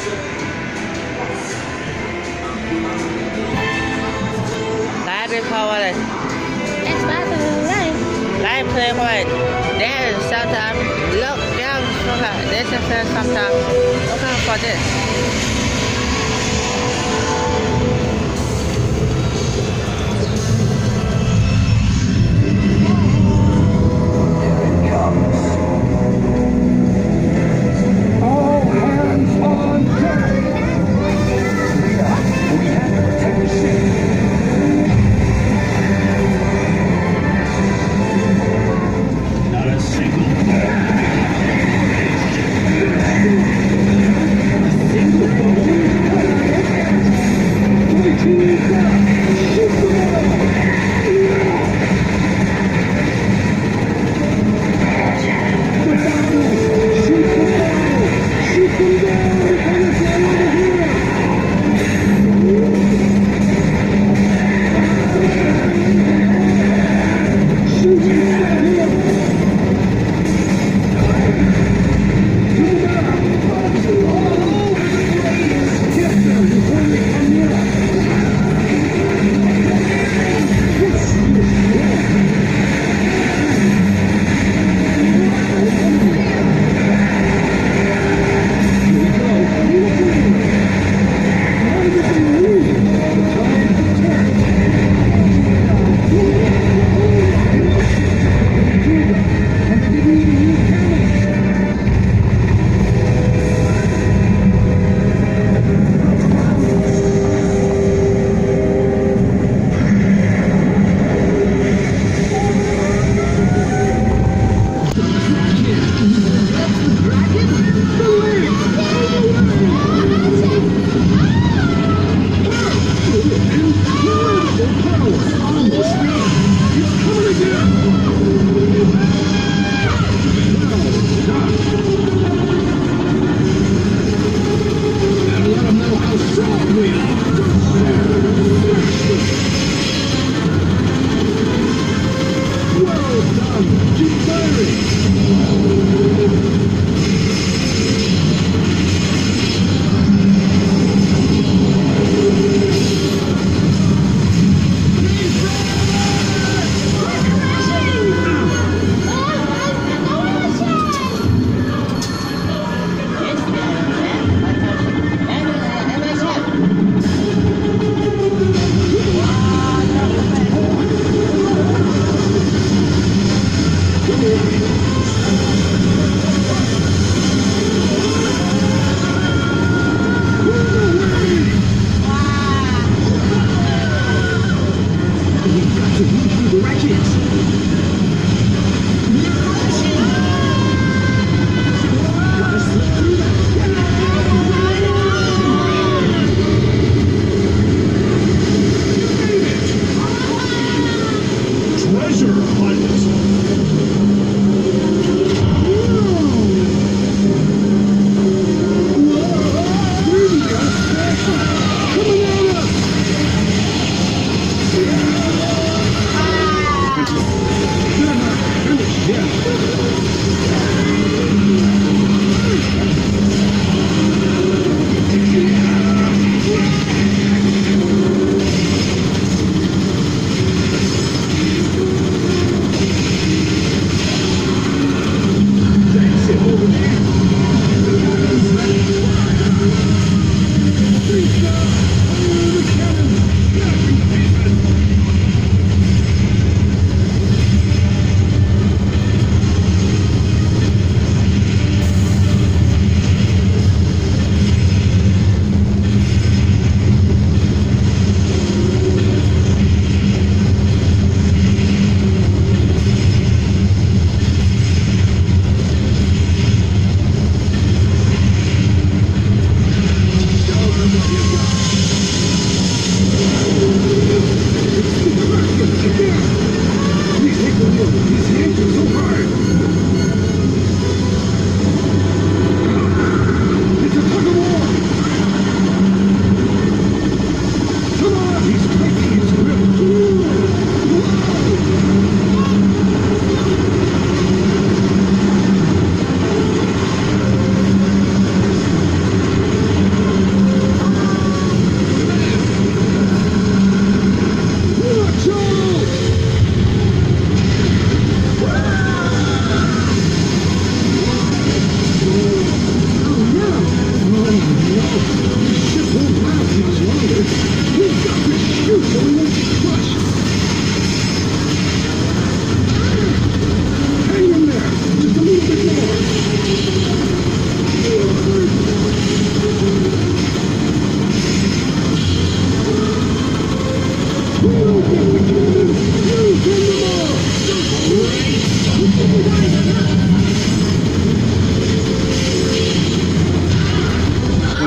Liveเป็นเพราะอะไร Xbox เลย Live play เพราะอะไร Then sometimes look down sometimes this is sometimes okay for this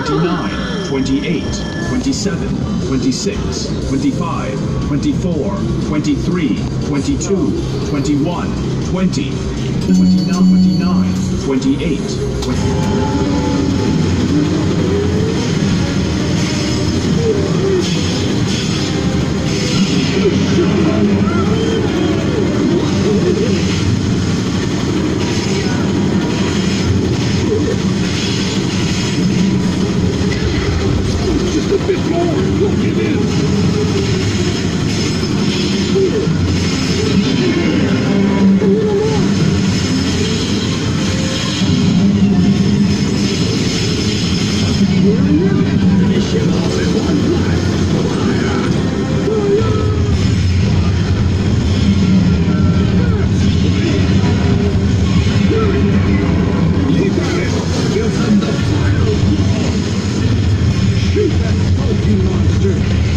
29, 28, 27, 26, 25, 24, 23, 22, 21, 20, 29, 28, Just a bit more, we'll get in. Finish him off in one blast. You got it. Give him the final blow. Shoot that smoking monster.